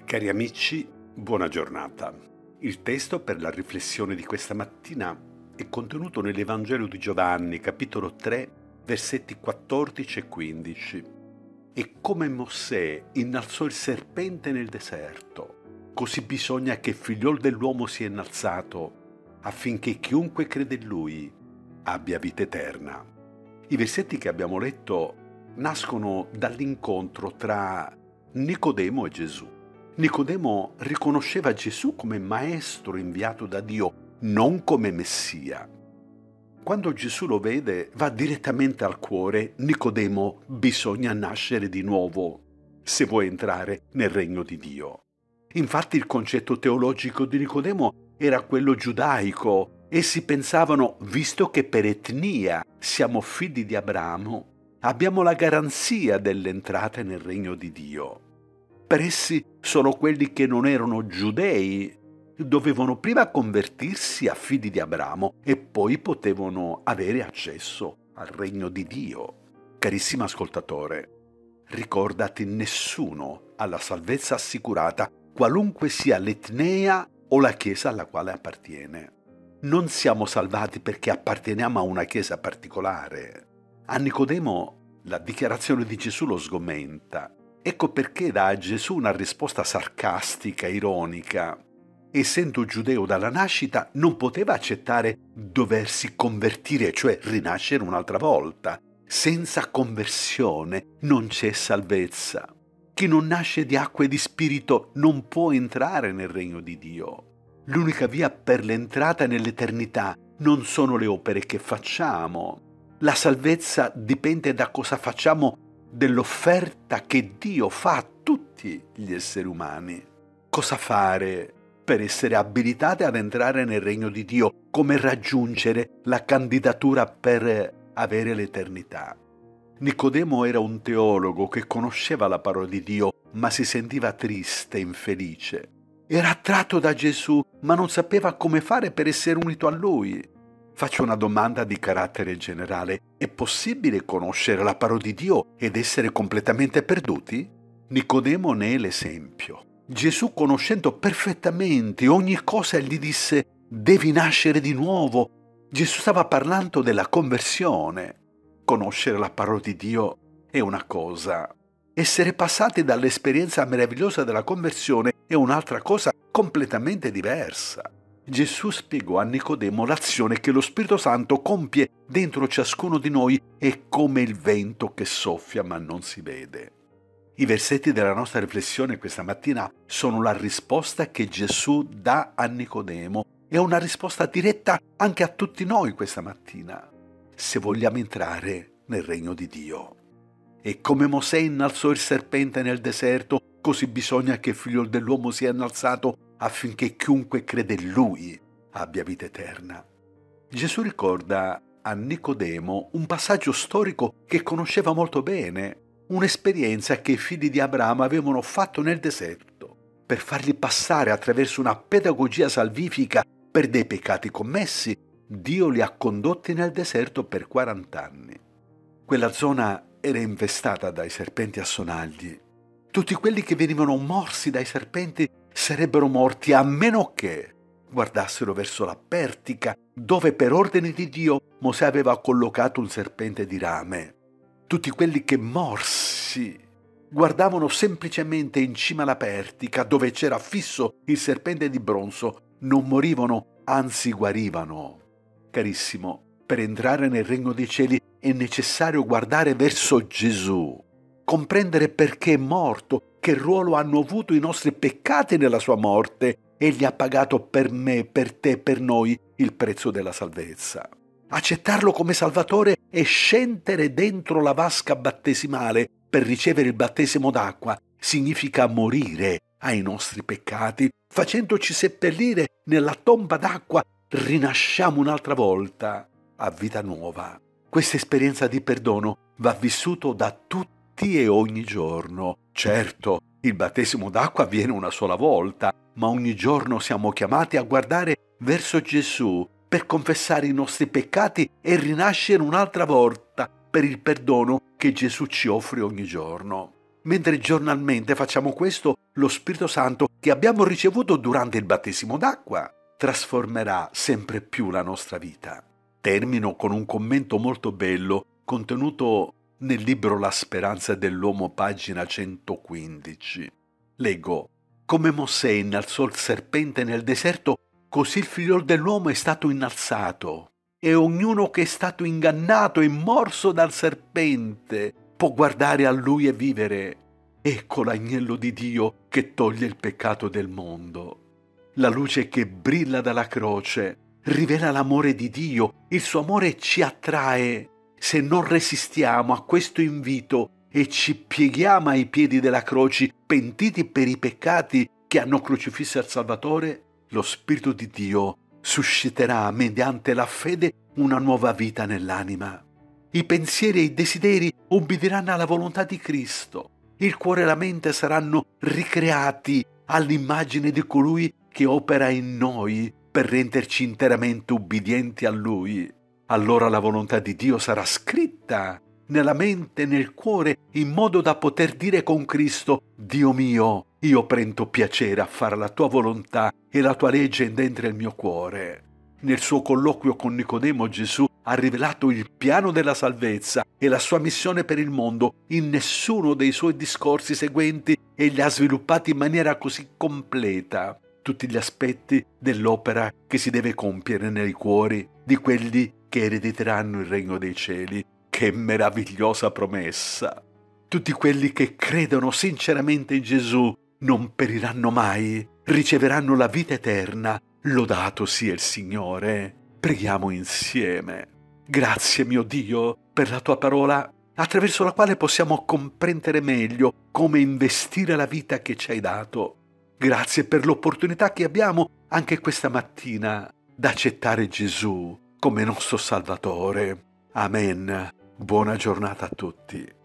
Cari amici, buona giornata. Il testo per la riflessione di questa mattina è contenuto nell'Evangelo di Giovanni, capitolo 3, versetti 14 e 15. E come Mosè innalzò il serpente nel deserto, così bisogna che il figliol dell'uomo sia innalzato, affinché chiunque crede in lui abbia vita eterna. I versetti che abbiamo letto nascono dall'incontro tra Nicodemo e Gesù. Nicodemo riconosceva Gesù come maestro inviato da Dio, non come Messia. Quando Gesù lo vede, va direttamente al cuore: Nicodemo, bisogna nascere di nuovo se vuoi entrare nel regno di Dio. Infatti il concetto teologico di Nicodemo era quello giudaico. Essi pensavano, visto che per etnia siamo figli di Abramo, abbiamo la garanzia dell'entrata nel regno di Dio. Per essi solo quelli che non erano giudei dovevano prima convertirsi a figli di Abramo e poi potevano avere accesso al regno di Dio. Carissimo ascoltatore, ricordati, nessuno ha la salvezza assicurata, qualunque sia l'etnia o la chiesa alla quale appartiene. Non siamo salvati perché apparteniamo a una chiesa particolare. A Nicodemo la dichiarazione di Gesù lo sgomenta. Ecco perché dà a Gesù una risposta sarcastica, ironica. Essendo giudeo dalla nascita, non poteva accettare doversi convertire, cioè rinascere un'altra volta. Senza conversione non c'è salvezza. Chi non nasce di acqua e di spirito non può entrare nel regno di Dio. L'unica via per l'entrata nell'eternità non sono le opere che facciamo. La salvezza dipende da cosa facciamo, dell'offerta che Dio fa a tutti gli esseri umani. Cosa fare per essere abilitati ad entrare nel regno di Dio? Come raggiungere la candidatura per avere l'eternità? Nicodemo era un teologo che conosceva la parola di Dio, ma si sentiva triste e infelice. Era attratto da Gesù, ma non sapeva come fare per essere unito a Lui. Faccio una domanda di carattere generale. È possibile conoscere la parola di Dio ed essere completamente perduti? Nicodemo ne è l'esempio. Gesù, conoscendo perfettamente ogni cosa, gli disse: devi nascere di nuovo. Gesù stava parlando della conversione. Conoscere la parola di Dio è una cosa. Essere passati dall'esperienza meravigliosa della conversione è un'altra cosa completamente diversa. Gesù spiegò a Nicodemo l'azione che lo Spirito Santo compie dentro ciascuno di noi è come il vento che soffia ma non si vede. I versetti della nostra riflessione questa mattina sono la risposta che Gesù dà a Nicodemo. È una risposta diretta anche a tutti noi questa mattina, se vogliamo entrare nel regno di Dio. E come Mosè innalzò il serpente nel deserto, così bisogna che il figlio dell'uomo sia innalzato affinché chiunque crede in lui abbia vita eterna. Gesù ricorda a Nicodemo un passaggio storico che conosceva molto bene, un'esperienza che i figli di Abramo avevano fatto nel deserto per fargli passare attraverso una pedagogia salvifica per dei peccati commessi. Dio li ha condotti nel deserto per 40 anni. Quella zona era infestata dai serpenti a sonagli. Tutti quelli che venivano morsi dai serpenti sarebbero morti a meno che guardassero verso la Pertica, dove per ordine di Dio Mosè aveva collocato un serpente di rame. Tutti quelli che morsi guardavano semplicemente in cima alla Pertica, dove c'era fisso il serpente di bronzo, non morivano, anzi guarivano. Carissimo, per entrare nel regno dei cieli è necessario guardare verso Gesù, comprendere perché è morto, che ruolo hanno avuto i nostri peccati nella sua morte. Egli ha pagato per me, per te, per noi il prezzo della salvezza. Accettarlo come Salvatore e scendere dentro la vasca battesimale per ricevere il battesimo d'acqua significa morire ai nostri peccati. Facendoci seppellire nella tomba d'acqua, rinasciamo un'altra volta a vita nuova. Questa esperienza di perdono va vissuto da tutti e ogni giorno. Certo, il battesimo d'acqua avviene una sola volta, ma ogni giorno siamo chiamati a guardare verso Gesù per confessare i nostri peccati e rinascere un'altra volta per il perdono che Gesù ci offre ogni giorno. Mentre giornalmente facciamo questo, lo Spirito Santo che abbiamo ricevuto durante il battesimo d'acqua trasformerà sempre più la nostra vita. Termino con un commento molto bello contenuto nel libro La speranza dell'uomo, pagina 115. Leggo: come Mosè innalzò il serpente nel deserto, così il figliol dell'uomo è stato innalzato, e ognuno che è stato ingannato e morso dal serpente può guardare a lui e vivere. Ecco l'agnello di Dio che toglie il peccato del mondo. La luce che brilla dalla croce rivela l'amore di Dio, il suo amore ci attrae. Se non resistiamo a questo invito e ci pieghiamo ai piedi della croce, pentiti per i peccati che hanno crocifisso il Salvatore, lo Spirito di Dio susciterà mediante la fede una nuova vita nell'anima. I pensieri e i desideri ubbidiranno alla volontà di Cristo. Il cuore e la mente saranno ricreati all'immagine di colui che opera in noi per renderci interamente ubbidienti a Lui. Allora la volontà di Dio sarà scritta nella mente e nel cuore in modo da poter dire con Cristo: Dio mio, io prendo piacere a fare la tua volontà e la tua legge è dentro il mio cuore. Nel suo colloquio con Nicodemo, Gesù ha rivelato il piano della salvezza e la sua missione per il mondo. In nessuno dei suoi discorsi seguenti egli ha sviluppati in maniera così completa tutti gli aspetti dell'opera che si deve compiere nei cuori di quelli che erediteranno il regno dei cieli. Che meravigliosa promessa! Tutti quelli che credono sinceramente in Gesù non periranno mai, riceveranno la vita eterna. Lodato sia il Signore. Preghiamo insieme. Grazie, mio Dio, per la tua parola, attraverso la quale possiamo comprendere meglio come investire la vita che ci hai dato. Grazie per l'opportunità che abbiamo anche questa mattina d'accettare Gesù come nostro Salvatore. Amen. Buona giornata a tutti.